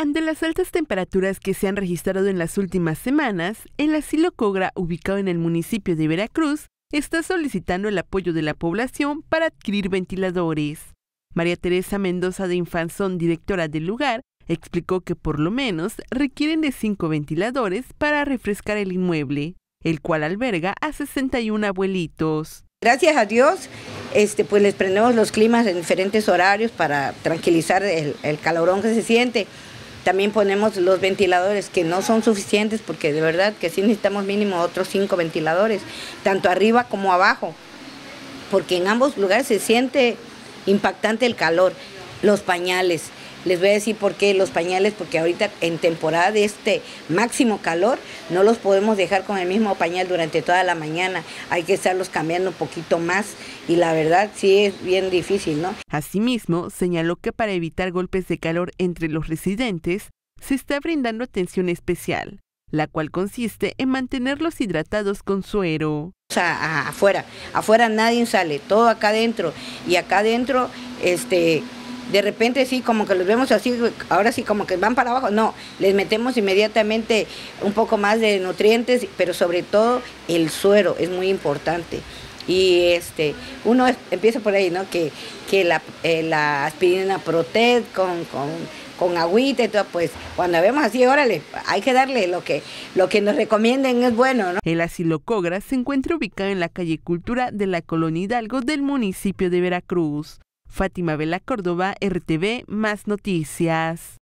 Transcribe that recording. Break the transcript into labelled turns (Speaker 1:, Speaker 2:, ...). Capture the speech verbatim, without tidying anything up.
Speaker 1: Ante las altas temperaturas que se han registrado en las últimas semanas, el asilo Cogra, ubicado en el municipio de Veracruz, está solicitando el apoyo de la población para adquirir ventiladores. María Teresa Mendoza de Infanzón, directora del lugar, explicó que por lo menos requieren de cinco ventiladores para refrescar el inmueble, el cual alberga a sesenta y uno abuelitos.
Speaker 2: Gracias a Dios, este, pues les prendemos los climas en diferentes horarios para tranquilizar el, el calorón que se siente. También ponemos los ventiladores que no son suficientes porque de verdad que sí necesitamos mínimo otros cinco ventiladores, tanto arriba como abajo, porque en ambos lugares se siente impactante el calor. Los pañales, les voy a decir por qué los pañales, porque ahorita en temporada de este máximo calor no los podemos dejar con el mismo pañal durante toda la mañana, hay que estarlos cambiando un poquito más y la verdad sí es bien difícil, ¿no?
Speaker 1: Asimismo, señaló que para evitar golpes de calor entre los residentes, se está brindando atención especial, la cual consiste en mantenerlos hidratados con suero.
Speaker 2: O sea, afuera, afuera nadie sale, todo acá adentro y acá adentro, este... de repente sí, como que los vemos así, ahora sí como que van para abajo, no, les metemos inmediatamente un poco más de nutrientes, pero sobre todo el suero es muy importante. Y este, uno es, empieza por ahí, ¿no? Que, que la, eh, la aspirina Proted con, con, con agüita y todo, pues cuando vemos así, órale, hay que darle lo que, lo que nos recomienden, es bueno, ¿no?
Speaker 1: El asilo Cogra se encuentra ubicado en la calle Cultura de la Colonia Hidalgo del municipio de Veracruz. Fátima Vela Córdoba, R T V, Más Noticias.